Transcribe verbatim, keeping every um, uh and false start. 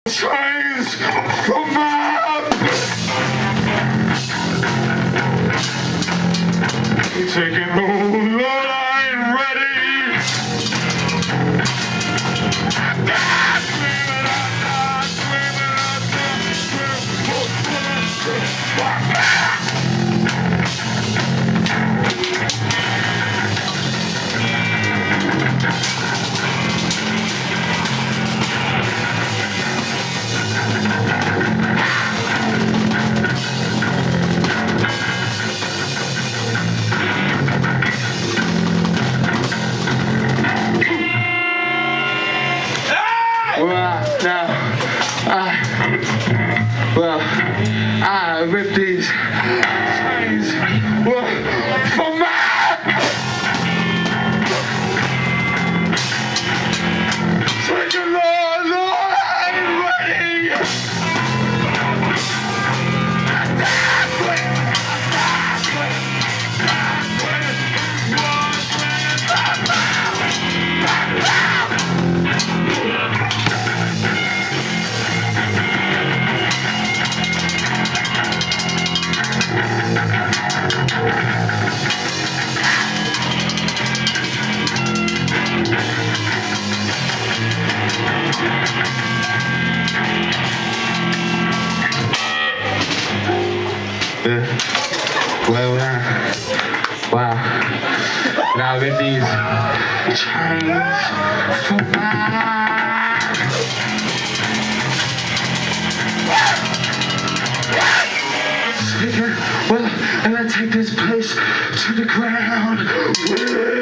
chains from my taking hold, Lord, I ain't ready. I'm not screaming, I'm not screaming, I'm not Well, now, I, well, I ripped these chains well, for my Sacred Lord, Lord, I ain't ready. Yeah. Well, uh, wow. Now with these chains for my well, and I take this place to the ground.